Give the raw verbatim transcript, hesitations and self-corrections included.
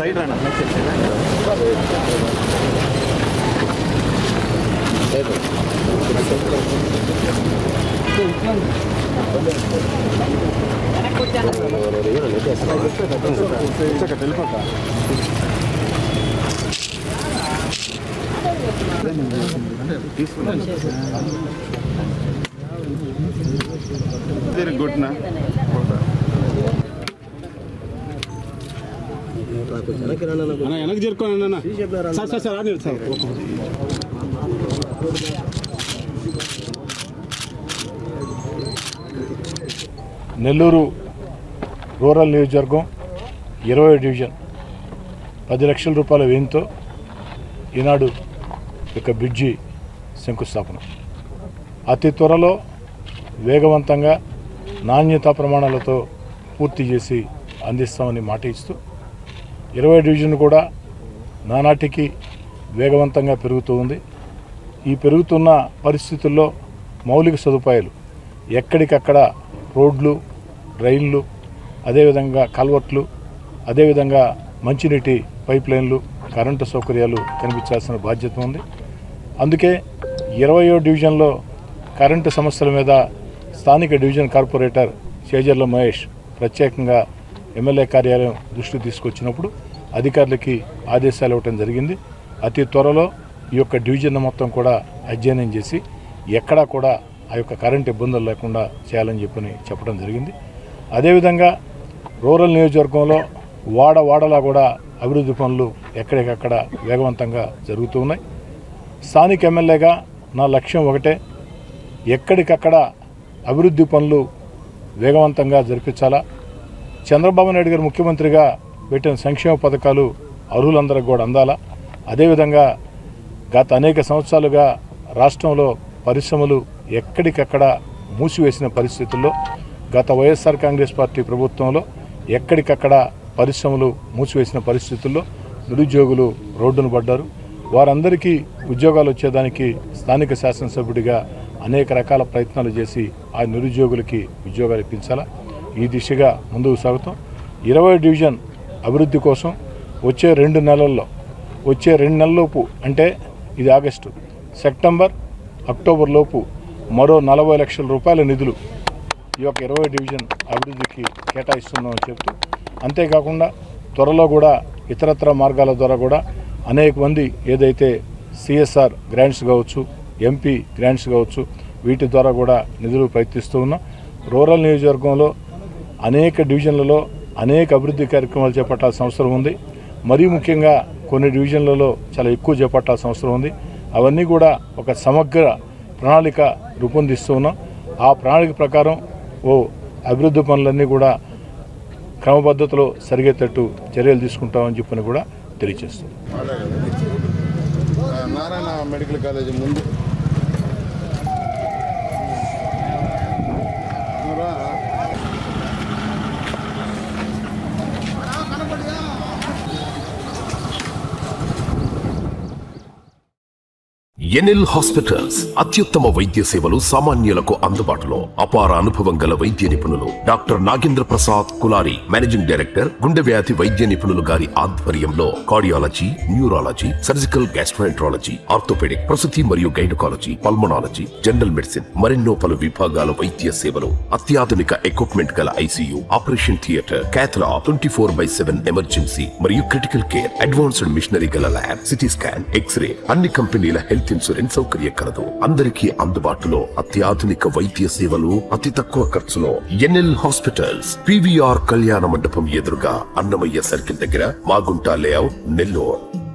Very good నా వెనక్కి చేరుకోండి అన్న సార్ సార్ సార్ ఆడి సార్ నెల్లూరు రూరల్ నియోజకవర్గం ఇరవై డివిజన్ పది లక్షల రూపాయల వ్యయంతో ఈనాడు యొక్క బ్రిడ్జి శంకుస్థాపన అతి త్వరలో వేగవంతంగా నాణ్యతా ప్రమాణాలతో పూర్తి చేసి అందిస్తామని మాట ఇస్తూ ఇరవై డివిజన్ కూడా నానాటికి వేగవంతంగా పెరుగుతూ ఉంది. ఈ పెరుగుతున్న పరిస్థితుల్లో మౌలిక సదుపాయాలు ఎక్కడికక్కడ రోడ్లు, రైళ్ళు, అదేవిధంగా కల్వర్ట్లు, అదేవిధంగా మంచినీటి పైప్ లైన్లు, కరెంటు సౌకర్యాలు కనిపించాల్సిన బాధ్యత ఉంది. అందుకే ఇరవయో డివిజన్లో కరెంటు సమస్యల మీద స్థానిక డివిజన్ కార్పొరేటర్ చేజర్ల మహేష్ ప్రత్యేకంగా ఎమ్మెల్యే కార్యాలయం దృష్టికి తీసుకొచ్చినప్పుడు అధికారులకి ఆదేశాలు ఇవ్వడం జరిగింది. అతి త్వరలో ఈ యొక్క డివిజన్ మొత్తం కూడా అధ్యయనం చేసి ఎక్కడా కూడా ఆ యొక్క కరెంటు ఇబ్బందులు లేకుండా చేయాలని చెప్పని చెప్పడం జరిగింది. అదేవిధంగా రూరల్ నియోజకవర్గంలో వాడ వాడలా కూడా అభివృద్ధి పనులు ఎక్కడికక్కడ వేగవంతంగా జరుగుతూ ఉన్నాయి. స్థానిక ఎమ్మెల్యేగా నా లక్ష్యం ఒకటే, ఎక్కడికక్కడ అభివృద్ధి పనులు వేగవంతంగా జరిపించాలా. చంద్రబాబు నాయుడు గారు ముఖ్యమంత్రిగా పెట్టిన సంక్షేమ పథకాలు అర్హులందరికీ కూడా అందాలా. అదేవిధంగా గత అనేక సంవత్సరాలుగా రాష్ట్రంలో పరిశ్రమలు ఎక్కడికక్కడ మూసివేసిన పరిస్థితుల్లో గత వైఎస్ఆర్ కాంగ్రెస్ పార్టీ ప్రభుత్వంలో ఎక్కడికక్కడ పరిశ్రమలు మూసివేసిన పరిస్థితుల్లో నిరుద్యోగులు రోడ్డును పడ్డారు. వారందరికీ ఉద్యోగాలు వచ్చేదానికి స్థానిక శాసనసభ్యుడిగా అనేక రకాల ప్రయత్నాలు చేసి ఆ నిరుద్యోగులకి ఉద్యోగాలు ఇప్పించాలా. ఈ దిశగా ముందుకు సాగుతాం. ఇరవై డివిజన్ అభివృద్ధి కోసం వచ్చే రెండు నెలల్లో వచ్చే రెండు నెలలలోపు అంటే ఇది ఆగస్టు, సెప్టెంబర్, అక్టోబర్ లోపు మరో నలభై లక్షల రూపాయల నిధులు ఈ యొక్క ఇరవై డివిజన్ అభివృద్ధికి కేటాయిస్తున్నామని చెప్తూ, అంతేకాకుండా త్వరలో కూడా ఇతరత్ర మార్గాల ద్వారా కూడా అనేక మంది ఏదైతే సిఎస్ఆర్ గ్రాంట్స్ కావచ్చు, ఎంపీ గ్రాంట్స్ కావచ్చు, వీటి ద్వారా కూడా నిధులు ప్రయత్నిస్తూ ఉన్నాం. రూరల్ నియోజకవర్గంలో అనేక డివిజన్లలో అనేక అభివృద్ధి కార్యక్రమాలు చేపట్టాల్సిన అవసరం ఉంది. మరీ ముఖ్యంగా కొన్ని డివిజన్లలో చాలా ఎక్కువ చేపట్టాల్సిన అవసరం ఉంది. అవన్నీ కూడా ఒక సమగ్ర ప్రణాళిక రూపొందిస్తూ ఉన్నాం. ఆ ప్రణాళిక ప్రకారం ఓ అభివృద్ధి పనులన్నీ కూడా క్రమపద్ధతిలో సరిగేటట్టు చర్యలు తీసుకుంటామని చెప్పని కూడా తెలియజేస్తాం. నారాయణ మెడికల్ కాలేజీ ముందు ఎన్ఎల్ హాస్పిటల్స్ అత్యుత్తమ వైద్య సేవలు సామాన్యులకు అందుబాటులో. అపార అనుభవం గల వైద్య నిపుణులు doctor Nagendra Prasad Kulari, managing director, గుండె వ్యాధి వైద్య నిపుణులు గారి ఆధ్వర్యంలో cardiology, neurology, surgical gastroenterology, orthopaedic, ప్రసూతి మరియు గైనకాలజీ, పల్మనాలజీ, జనరల్ మెడిసిన్ మరెన్నో పలు విభాగాల వైద్య సేవలు. అత్యాధునిక ఎక్విప్మెంట్ గల ICU, operation theatre, cath lab, twenty four by seven emergency మరియు క్రిటికల్ కేర్, అడ్వాన్స్డ్ మిషనరీ గల ల్యాబ్, సిటీ స్కాన్, ఎక్స్రే, అన్ని కంపెనీల హెల్త్ ఇన్సూరెన్స్ సౌకర్యం కలదు. అందరికీ అందుబాటులో అత్యాధునిక వైద్య సేవలు అతి తక్కువ ఖర్చులో. ఎన్ఎల్ హాస్పిటల్స్, పీవీఆర్ కళ్యాణ మండపం ఎదురుగా, అన్నమయ్య సర్కిల్ దగ్గర, మాగుంట లేఅవుట్, నెల్లూరు.